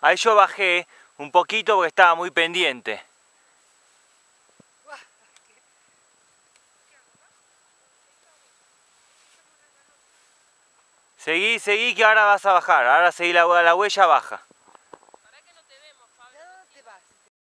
Ahí yo bajé un poquito porque estaba muy pendiente. Seguí que ahora vas a bajar. Ahora seguí la huella baja.